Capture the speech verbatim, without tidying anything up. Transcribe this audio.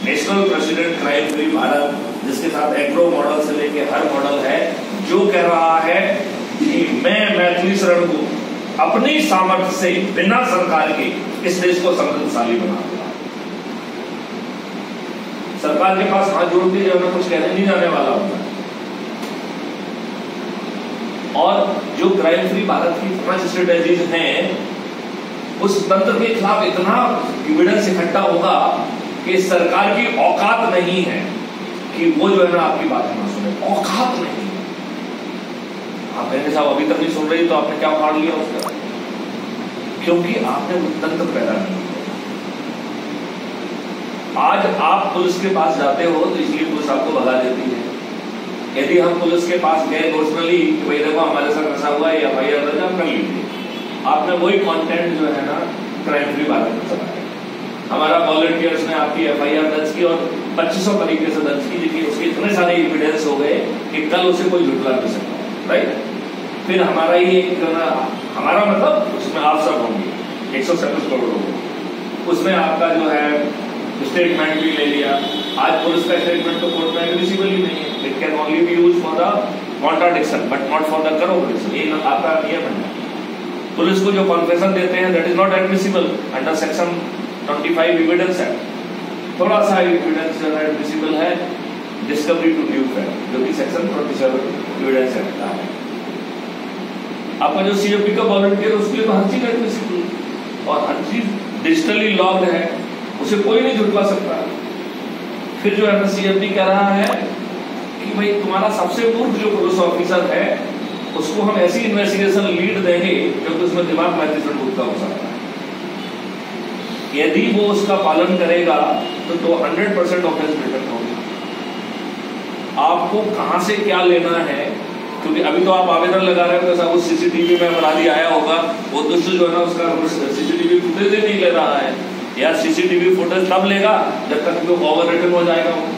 National president crime free Bharat, जिसके साथ agro model से लेके हर मॉडल है, जो कह रहा है कि मैं मैथिली शरण को अपनी सामर्थ्य से बिना सरकार के इस देश को समृद्धशाली बना दूंगा। सरकार के पास हाथ जोड़ के जो है कुछ कहने नहीं जाने वाला होता है। और जो क्राइम फ्री भारत की पांच स्ट्रेटेजीज हैं, उस तंत्र के खिलाफ इतना एविडेंस इकट्ठा होगा कि सरकार की औकात नहीं है कि वो जो है ना आपकी बात ना सुने, औकात नहीं। आप कहेंगे साहब अभी तक नहीं सुन रही तो आपने क्या उखाड़ लिया उसका? क्योंकि आपने वो तंत्र पैदा नहीं किया। आज आप पुलिस के पास जाते हो तो इसलिए पुलिस आपको भगा देती है। यदि हम पुलिस के पास गए पर्सनली कि भाई देखो हमारे साथ ऐसा हुआ है, एफ आई आर दर्ज आप कर लीजिए, आपने वही कंटेंट जो है ना क्राइम फ्री भारत में चलाया। हमारा वॉलंटियर्स ने आपकी एफ आई आर दर्ज की और पच्चीसों तरीके से दर्ज की, लेकिन उसके इतने सारे एविडेंस हो गए कि कल उसे कोई झुठला नहीं सकता, राइट। फिर हमारा ही एक हमारा मतलब उसमें आप सब होंगे, एक सौ सैंतीस करोड़ होंगे, उसमें आपका जो है स्टेटमेंट भी ले लिया। आज पुलिस का स्टेटमेंट तो कोर्ट में एडमिसिबल ही नहीं है। It can only be used for the contradiction but not for the corroboration. ये आपका नियम है। पुलिस को जो कॉन्फेशन देते हैं that is not admissible under section पच्चीस एविडेंस एक्ट। थोड़ा सा एविडेंस जो है एडमिसिबल है डिस्कवरी टू न्यू फैक्ट, जो कि सेक्शन सैंतीस एविडेंस एक्ट का है। आपका जो सी एफ पी का वॉलंटियर उसके लिए हर चीज एडमिसिबल और हर चीज डिजिटली लॉग्ड है, उसे कोई नहीं झुठला सकता। फिर जो है सी एफ पी कह रहा है कि भाई तुम्हारा सबसे मूर्ख जो पुलिस ऑफिसर है उसको हम ऐसी इन्वेस्टिगेशन लीड देंगे क्योंकि उसमें दिमाग मैथिली शरण गुप्ता हो सकता है। यदि वो उसका पालन करेगा तो तो हंड्रेड परसेंट ऑफेंस रिटर्न होगा। आपको कहां से क्या लेना है, क्योंकि अभी तो आप आवेदन लगा रहे हो साहब उस सीसीटीवी में अपराधी आया होगा, वो दुष्ट जो है ना उसका सीसीटीवी फुटेज ही नहीं ले रहा है। यार सीसीटीवी फुटेज तब लेगा जब तक वो ओवर रिटर्न हो जाएगा।